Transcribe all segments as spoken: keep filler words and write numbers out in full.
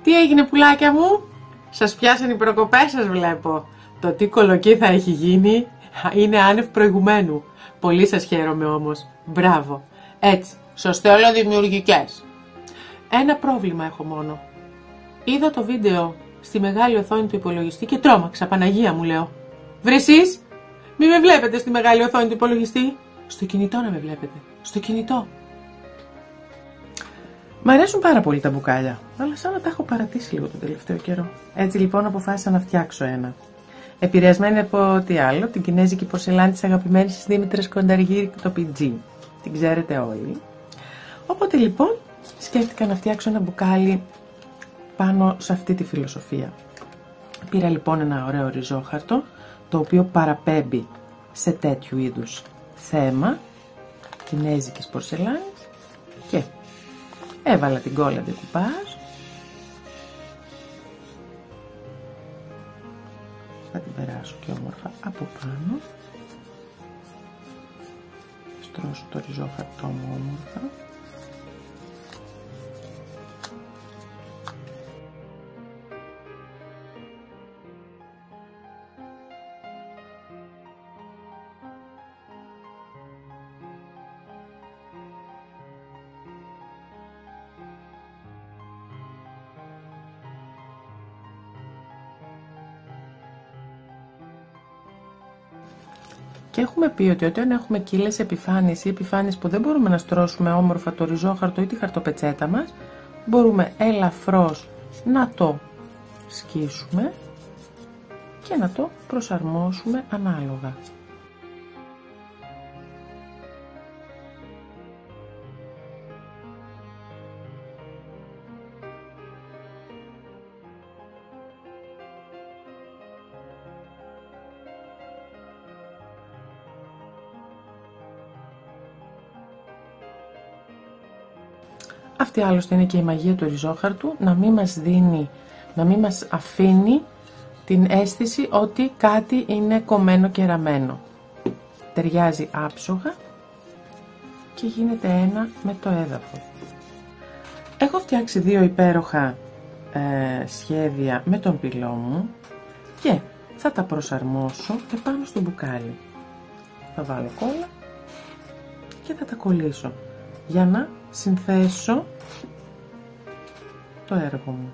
Τι έγινε πουλάκια μου? Σας πιάσαν οι προκοπές σας βλέπω. Το τι κολοκύ θα έχει γίνει είναι άνευ προηγουμένου. Πολύ σας χαίρομαι όμως. Μπράβο. Έτσι, σωστέ όλα δημιουργικές. Ένα πρόβλημα έχω μόνο. Είδα το βίντεο στη μεγάλη οθόνη του υπολογιστή και τρόμαξα, Παναγία μου λέω. Βρε εσείς, μη με βλέπετε στη μεγάλη οθόνη του υπολογιστή. Στο κινητό να με βλέπετε. Στο κινητό. Μ' αρέσουν πάρα πολύ τα μπουκάλια, αλλά σαν να τα έχω παρατήσει λίγο τον τελευταίο καιρό. Έτσι λοιπόν αποφάσισα να φτιάξω ένα. Επηρεασμένη από τι άλλο, την κινέζικη πορσελάνη της αγαπημένης της Δήμητρας Κονταργύρη, το πι τζι. Την ξέρετε όλοι. Οπότε λοιπόν σκέφτηκα να φτιάξω ένα μπουκάλι πάνω σε αυτή τη φιλοσοφία. Πήρα λοιπόν ένα ωραίο ριζόχαρτο, το οποίο παραπέμπει σε τέτοιου είδους θέμα κινέζικης πορσελάνης και έβαλα την κόλλα ντεκουπάζ. Θα την περάσω και όμορφα από πάνω. Στρώσω το ριζόχαρτό μου όμορφα. Και έχουμε πει ότι όταν έχουμε κύλες επιφάνειες ή επιφάνειες που δεν μπορούμε να στρώσουμε όμορφα το ριζόχαρτο ή τη χαρτοπετσέτα μας, μπορούμε ελαφρώς να το σκίσουμε και να το προσαρμόσουμε ανάλογα. Αυτή άλλωστε είναι και η μαγεία του ριζόχαρτου, να μην μας δίνει, να μην μας αφήνει την αίσθηση ότι κάτι είναι κομμένο και ραμμένο. Ταιριάζει άψογα και γίνεται ένα με το έδαφος. Έχω φτιάξει δύο υπέροχα ε, σχέδια με τον πυλό μου και θα τα προσαρμόσω επάνω στο μπουκάλι. Θα βάλω κόλλα και θα τα κολλήσω για να συνθέσω το έργο μου.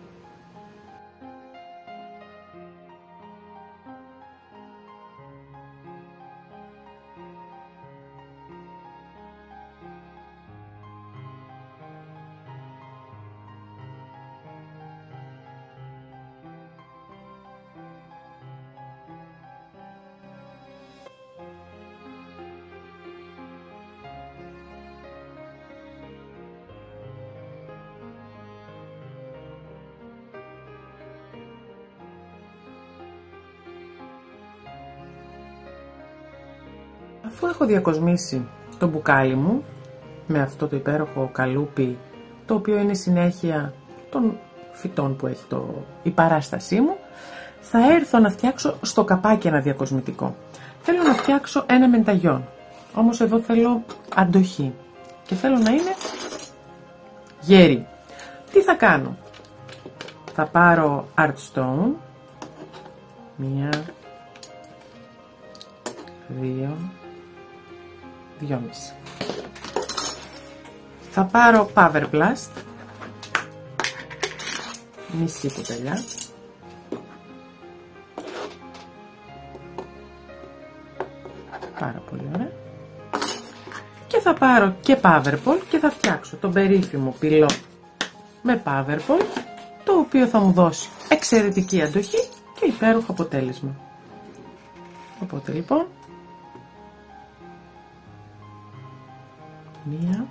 Αφού έχω διακοσμήσει το μπουκάλι μου με αυτό το υπέροχο καλούπι, το οποίο είναι συνέχεια των φυτών που έχει το, η παράστασή μου, θα έρθω να φτιάξω στο καπάκι ένα διακοσμητικό. Θέλω να φτιάξω ένα μενταγιόν, όμως εδώ θέλω αντοχή και θέλω να είναι γέρι. Τι θα κάνω? Θα πάρω art stone, μία, δύο, δυόμιση. Θα πάρω Power Blast, μισή κουταλιά, πάρα πολύ ωραία, και θα πάρω και Powerball και θα φτιάξω τον περίφημο πυλό με Powerball, το οποίο θα μου δώσει εξαιρετική αντοχή και υπέροχο αποτέλεσμα. Οπότε λοιπόν μία.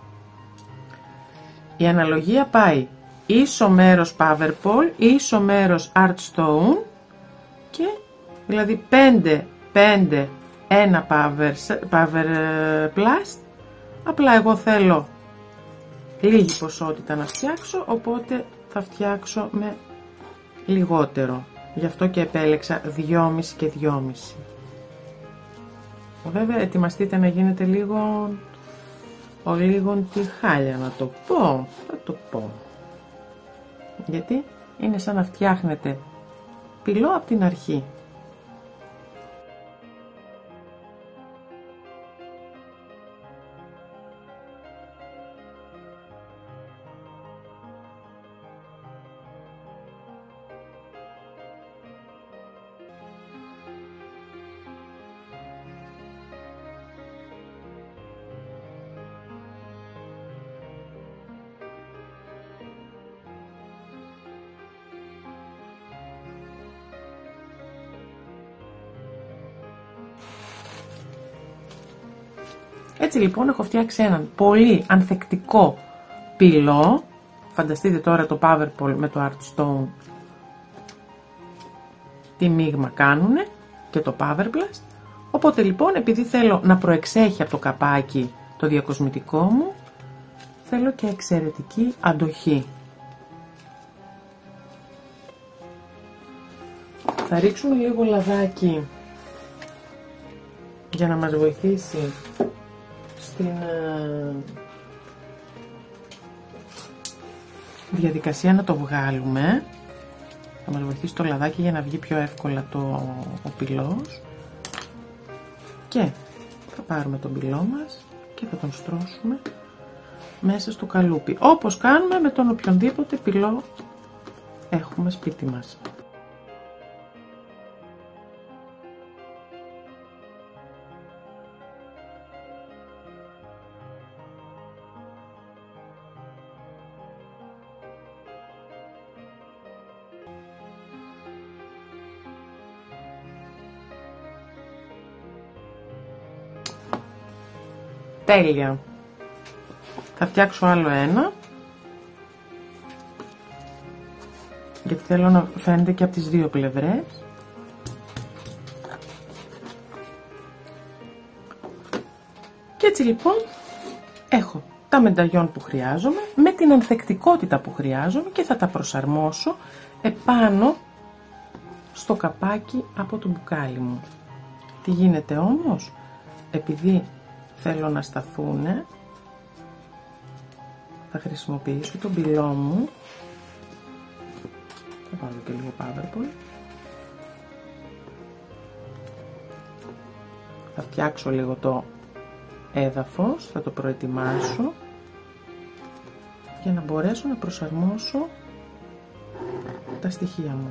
Η αναλογία πάει ίσο μέρος Powerball, ίσο μέρος Art Stone και δηλαδή πέντε, πέντε, ένα Power, power Blast. Απλά εγώ θέλω λίγη ποσότητα να φτιάξω, οπότε θα φτιάξω με λιγότερο. Γι' αυτό και επέλεξα δυόμιση και δυόμιση. Βέβαια ετοιμαστείτε να γίνετε λίγο ο λίγον τη χάλια, να το πω, θα το πω. Γιατί είναι σαν να φτιάχνετε πυλό από την αρχή. Έτσι λοιπόν έχω φτιάξει έναν πολύ ανθεκτικό πυλό. Φανταστείτε τώρα το Powerpole με το Art Stone τι μείγμα κάνουνε και το Powerplast. Οπότε λοιπόν, επειδή θέλω να προεξέχει από το καπάκι το διακοσμητικό μου, θέλω και εξαιρετική αντοχή. Θα ρίξουμε λίγο λαδάκι για να μας βοηθήσει στην διαδικασία να το βγάλουμε. Θα μας βοηθήσει το λαδάκι για να βγει πιο εύκολα το, ο πυλός. Και θα πάρουμε τον πυλό μας και θα τον στρώσουμε μέσα στο καλούπι, όπως κάνουμε με τον οποιονδήποτε πυλό έχουμε σπίτι μας. Τέλεια. Θα φτιάξω άλλο ένα, γιατί θέλω να φαίνεται και από τις δύο πλευρές. Και έτσι λοιπόν έχω τα μενταγιόν που χρειάζομαι με την ανθεκτικότητα που χρειάζομαι και θα τα προσαρμόσω επάνω στο καπάκι από το μπουκάλι μου. Τι γίνεται όμως, επειδή θέλω να σταθούνε, θα χρησιμοποιήσω τον πυλό μου. Θα βάλω και λίγο Powerpole. Θα φτιάξω λίγο το έδαφος, θα το προετοιμάσω για να μπορέσω να προσαρμόσω τα στοιχεία μου.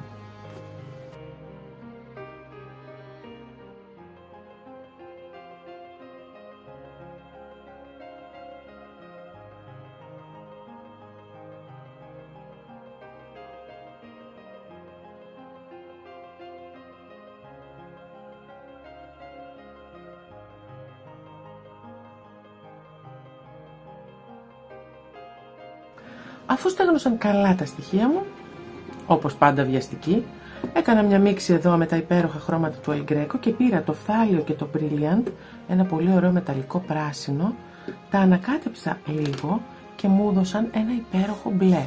Αφού στέγνωσαν καλά τα στοιχεία μου, όπως πάντα βιαστική, έκανα μια μίξη εδώ με τα υπέροχα χρώματα του El Greco και πήρα το φθάλιο και το Brilliant, ένα πολύ ωραίο μεταλλικό πράσινο, τα ανακάτεψα λίγο και μου έδωσαν ένα υπέροχο μπλε.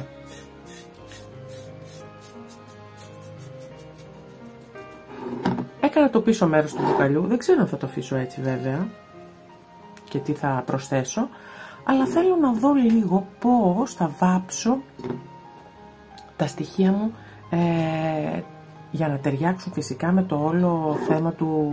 Έκανα το πίσω μέρος του μπουκαλιού, δεν ξέρω αν θα το αφήσω έτσι βέβαια και τι θα προσθέσω, αλλά θέλω να δω λίγο πώς θα βάψω τα στοιχεία μου ε, για να ταιριάξουν φυσικά με το όλο θέμα του,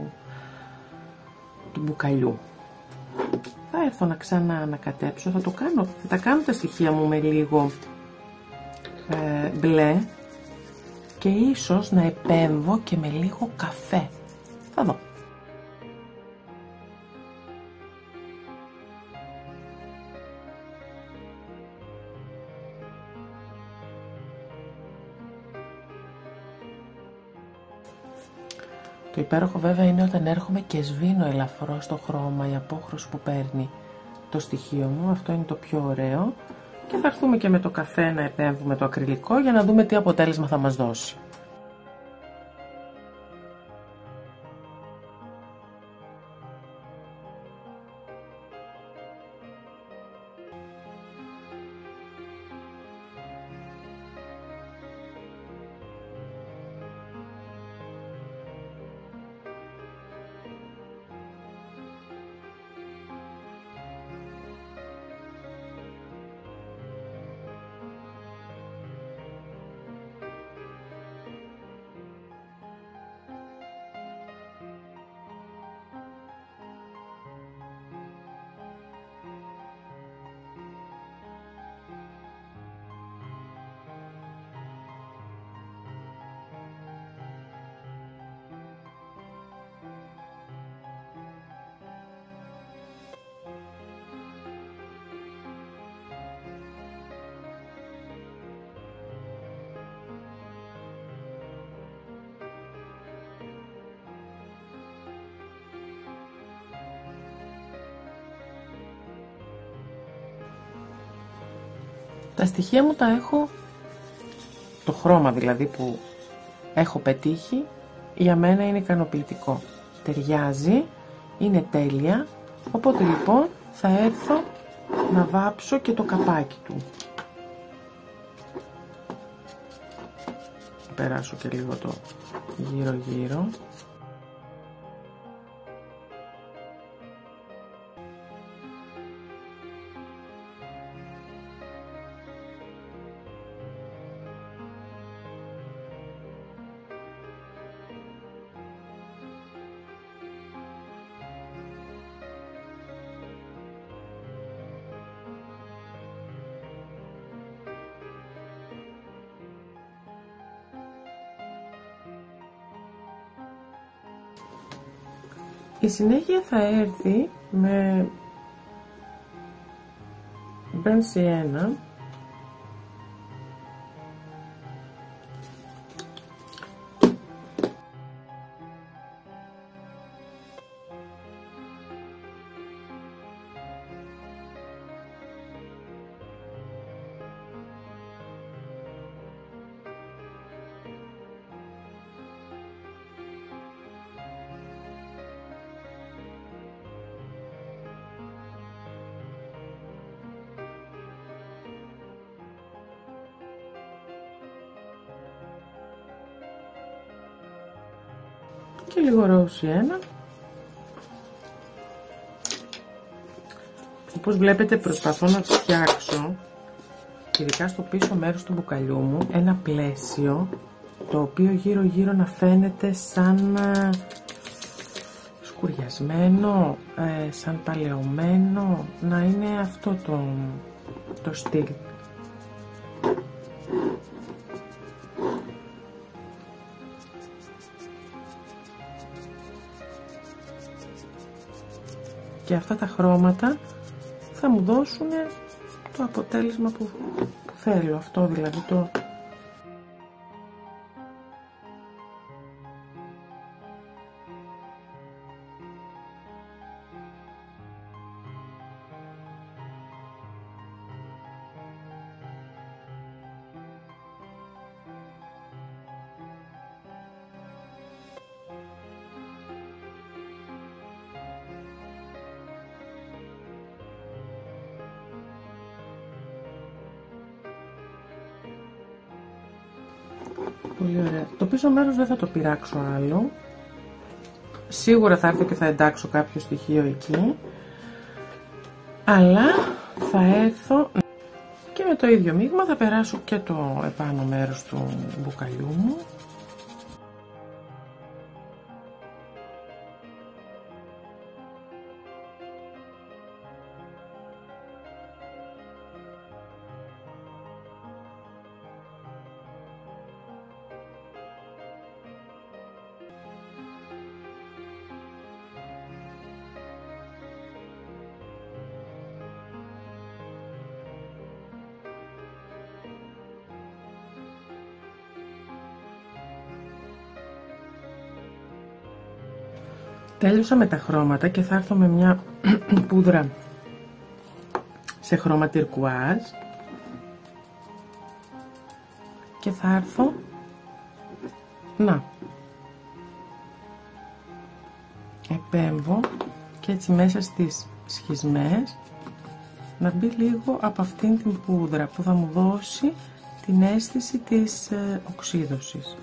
του μπουκαλιού. Θα έρθω να ξανά ανακατέψω, θα, το κάνω, θα τα κάνω τα στοιχεία μου με λίγο ε, μπλε και ίσως να επέμβω και με λίγο καφέ. Θα δω. Το υπέροχο βέβαια είναι όταν έρχομαι και σβήνω ελαφρώς στο χρώμα, η απόχρωση που παίρνει το στοιχείο μου, αυτό είναι το πιο ωραίο. Και θα έρθουμε και με το καφέ να επέμβουμε το ακριλικό για να δούμε τι αποτέλεσμα θα μας δώσει. Τα στοιχεία μου τα έχω, το χρώμα δηλαδή που έχω πετύχει, για μένα είναι ικανοποιητικό. Ταιριάζει, είναι τέλεια, οπότε λοιπόν θα έρθω να βάψω και το καπάκι του. Περάσω και λίγο το γύρω γύρω. Η συνέχεια θα έρθει με Burnt Sienna, και λίγο Rose Sienna. Όπως βλέπετε προσπαθώ να φτιάξω, ειδικά στο πίσω μέρος του μπουκαλιού μου, ένα πλαίσιο το οποίο γύρω γύρω να φαίνεται σαν σκουριασμένο, ε, σαν παλαιωμένο, να είναι αυτό το, το στυλ. Και αυτά τα χρώματα θα μου δώσουν το αποτέλεσμα που, που θέλω, αυτό δηλαδή το... Πολύ ωραία. Το πίσω μέρος δεν θα το πειράξω άλλο. Σίγουρα θα έρθω και θα εντάξω κάποιο στοιχείο εκεί. Αλλά θα έρθω και με το ίδιο μείγμα θα περάσω και το επάνω μέρος του μπουκαλιού μου. Τέλειωσα με τα χρώματα και θα έρθω με μια πούδρα σε χρώμα τυρκουάζ και θα έρθω να επέμβω και έτσι μέσα στις σχισμές να μπει λίγο από αυτήν την πούδρα που θα μου δώσει την αίσθηση της ε, οξύδωσης.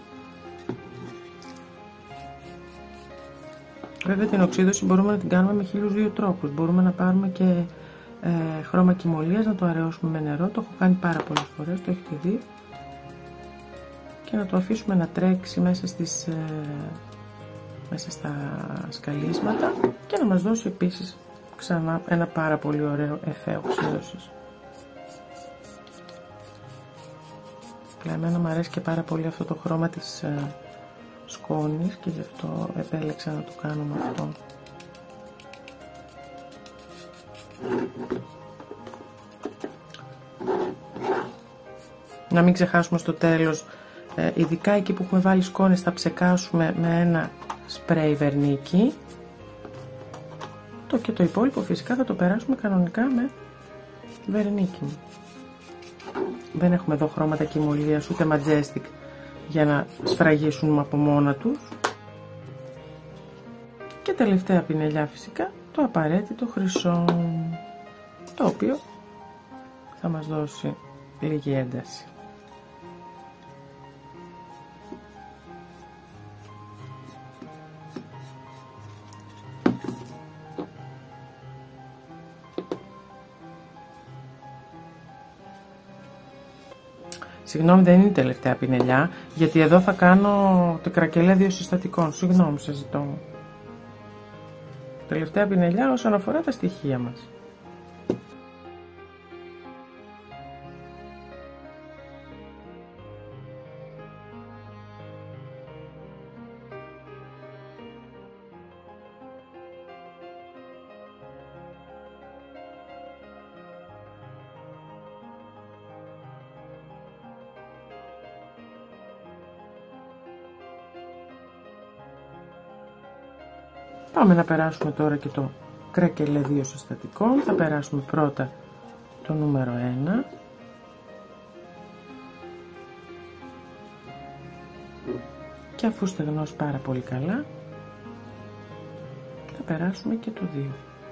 Βέβαια την οξύδωση μπορούμε να την κάνουμε με χίλιους δύο τρόπους. Μπορούμε να πάρουμε και ε, χρώμα κυμολίας, να το αραιώσουμε με νερό. Το έχω κάνει πάρα πολλές φορές, το έχετε δει. Και να το αφήσουμε να τρέξει μέσα, στις, ε, μέσα στα σκαλίσματα και να μας δώσει επίσης ξανά ένα πάρα πολύ ωραίο εφέ οξύδωσης. Εμένα μου αρέσει και πάρα πολύ αυτό το χρώμα της ε, σκόνης και γι' αυτό επέλεξα να το κάνω με αυτό. Να μην ξεχάσουμε στο τέλος, ε, ειδικά εκεί που έχουμε βάλει σκόνες, θα ψεκάσουμε με ένα σπρέι βερνίκι. Το και το υπόλοιπο φυσικά θα το περάσουμε κανονικά με βερνίκι. δεν έχουμε εδώ χρώματα κοιμωλίας ούτε Majestic για να σφραγίσουν από μόνα τους. Και τελευταία πινελιά φυσικά το απαραίτητο χρυσό, το οποίο θα μας δώσει λίγη ένταση. Συγγνώμη, δεν είναι η τελευταία πινελιά, γιατί εδώ θα κάνω το κρακελέ δύο συστατικών. Συγγνώμη, σας ζητώ. Τελευταία πινελιά όσον αφορά τα στοιχεία μας. Πάμε να περάσουμε τώρα και το κρακελέ δύο συστατικών. Θα περάσουμε πρώτα το νούμερο ένα. Και αφού στεγνώσει πάρα πολύ καλά, θα περάσουμε και το δύο.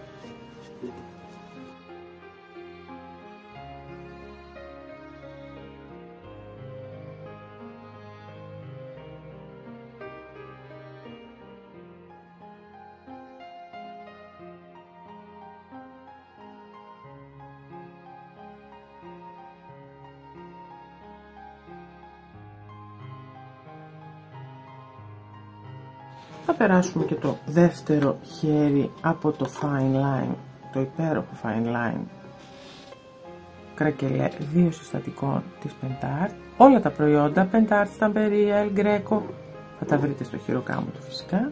Θα περάσουμε και το δεύτερο χέρι από το fine line, το υπέροχο fine line κρακελέ δύο συστατικών της Pentart. Όλα τα προϊόντα Pentart, Stamperia, El Greco θα τα βρείτε στο χειροκάμο του φυσικά.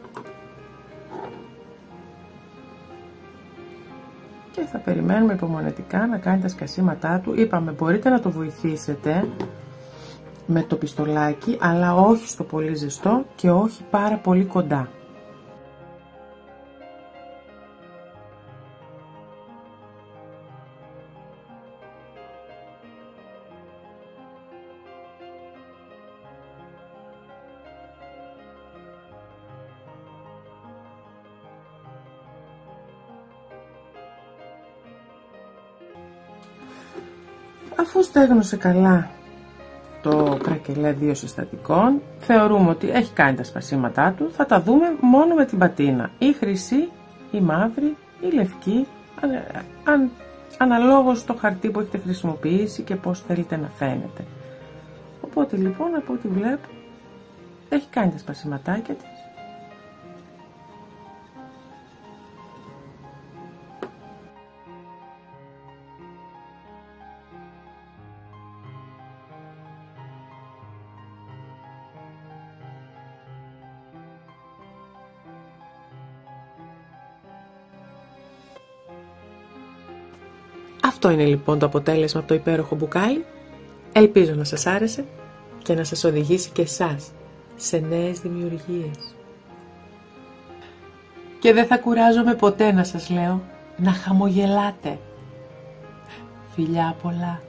Και θα περιμένουμε υπομονετικά να κάνει τα σκασίματά του. Είπαμε, μπορείτε να το βοηθήσετε με το πιστολάκι, αλλά όχι στο πολύ ζεστό και όχι πάρα πολύ κοντά. Αφού στέγνωσε καλά το κρακελέ δύο συστατικών, θεωρούμε ότι έχει κάνει τα σπασίματά του. Θα τα δούμε μόνο με την πατίνα, η χρυσή, η μαύρη, η λευκή, αν, αν, αναλόγως το χαρτί που έχετε χρησιμοποιήσει και πώς θέλετε να φαίνεται. Οπότε λοιπόν, από ό,τι βλέπω, έχει κάνει τα σπασίματάκια της. Αυτό είναι λοιπόν το αποτέλεσμα από το υπέροχο μπουκάλι. Ελπίζω να σας άρεσε και να σας οδηγήσει και εσάς σε νέες δημιουργίες. Και δεν θα κουράζομαι ποτέ να σας λέω να χαμογελάτε. Φιλιά πολλά.